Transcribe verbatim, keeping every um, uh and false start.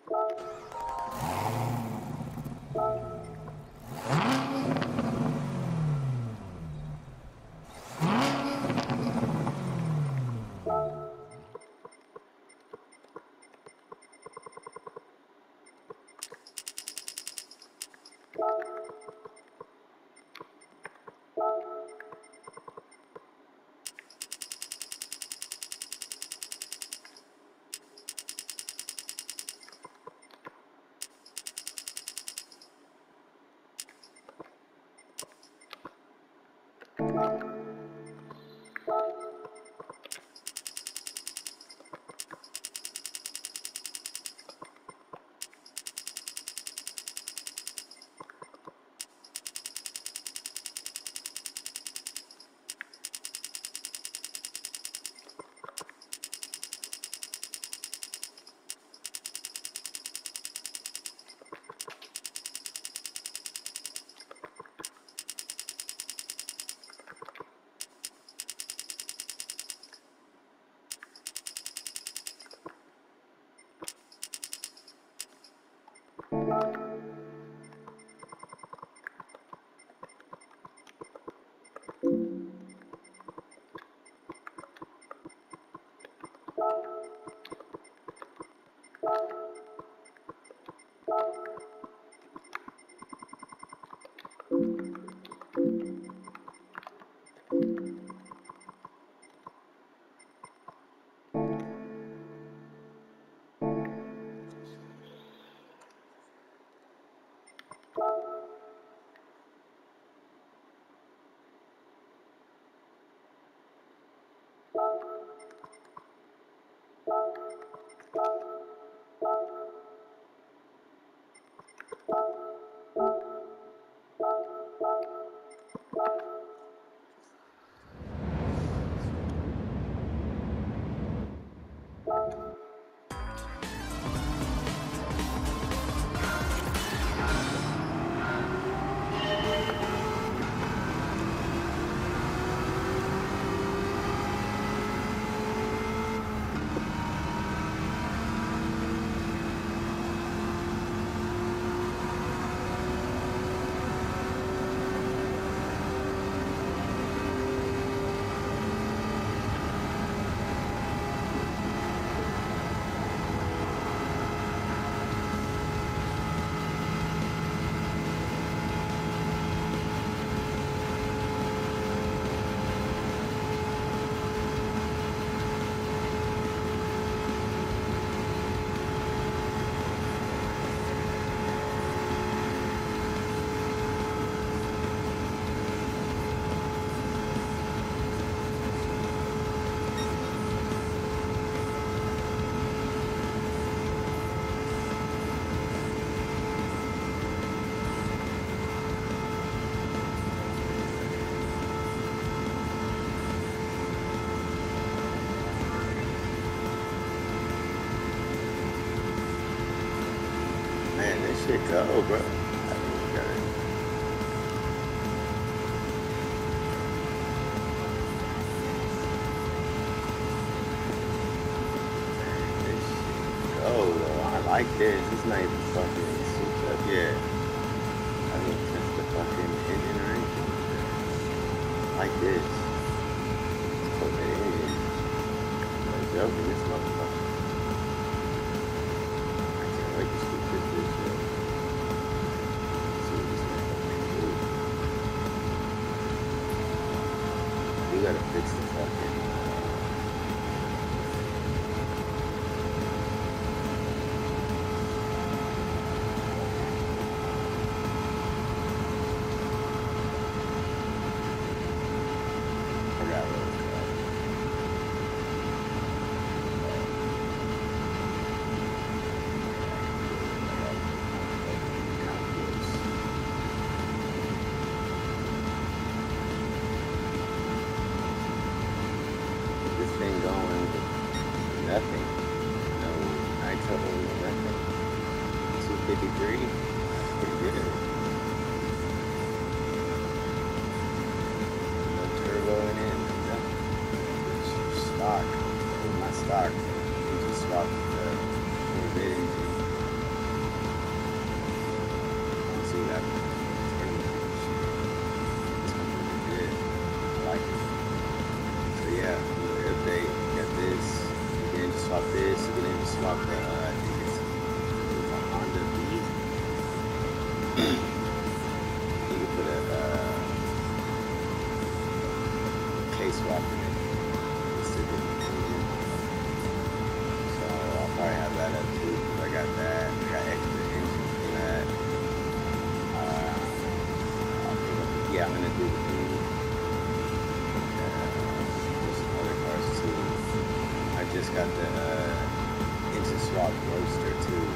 Shit go, bro. I mean, you gotta... This shit go, though. I like this. It's not even fucking souped up yet. I didn't touch the fucking engine or anything. I like this. Put it in. I'm joking, this motherfucker. I can't wait to scoop this bitch up. We gotta fix the fucking forgot what it was called. This thing going nothing. No nitro, nothing. two fifty-three. Pretty good. No turbo in it, nothing. It's stock. Well, not stock. You just swap the Corvette engine. I'm gonna do the beat. Uh, there's some other cars too. I just got the uh, Interswap Roadster too.